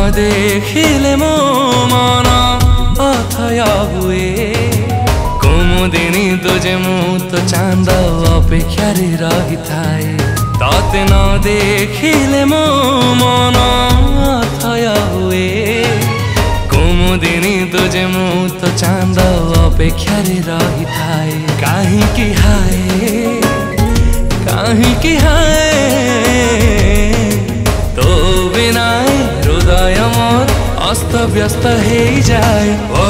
देखिले मो मन अथय हुए कुमुदिनी तुझे मु तो चांद अपेक्षा रही थाए तते न देखिले मो मन अथय हुए कुमुदिनी तुझे मु तो चांद अपेक्षा रही थाए काहींकि हाय तो बिना हृदय मोर अस्त व्यस्त हो जाए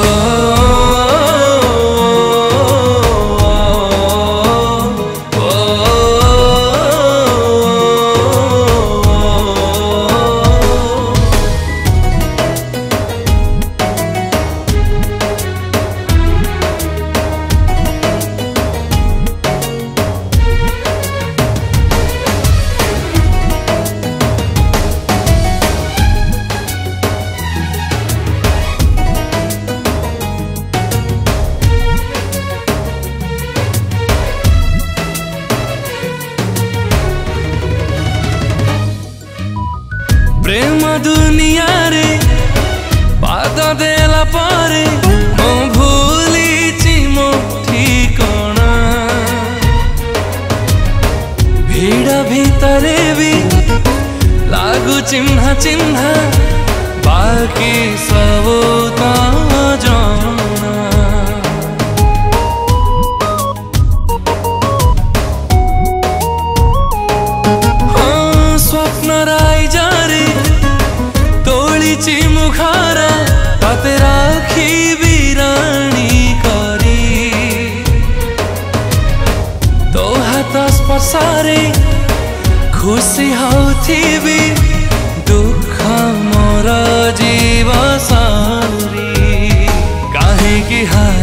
प्रेम दुनिया रे पाद देला पारे मो भूली मो ठिकाना भीड़ भीतरे भी लागू चिन्ह चिन्ह बाकी सब ता जाना हाँ स्वप्न राई जा मुखारा तते राखी बिराणी करी तो हाथ स्पर्शारे खुशी होथिबी दुख मोर जीव सारी काहींकि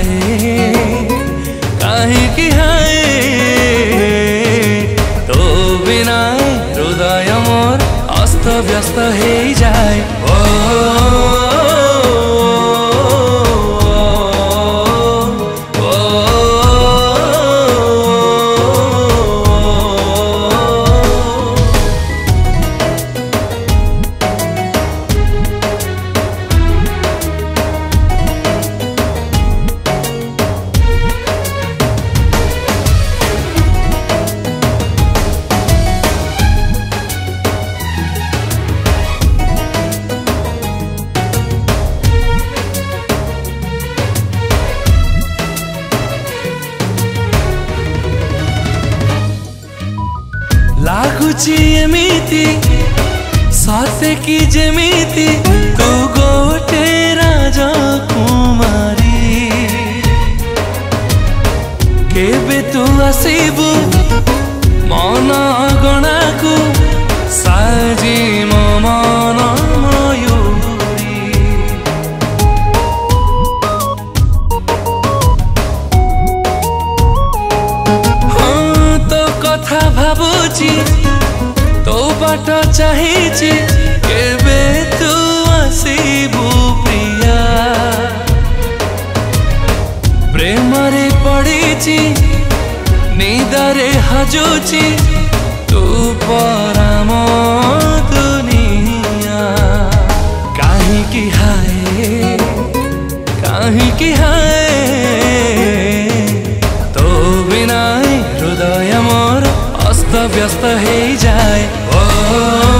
हाय तो बिना हृदय मोर अस्त व्यस्त हो जाए लागुची एमिति सते कि जेमिति तू गोटे राजकुमारी केबे तू आसीबु मन अगणा को साजी मो मन मयूरी हाँ तो कथा भाबुची तो बाट चाहिए केबे तू आसीबु प्रिया प्रेम रे पड़ीची निदरे हजूची तू पराम दुनिया काहींकि हाय तो बिना हृदय मोर अस्त व्यस्त हो जाए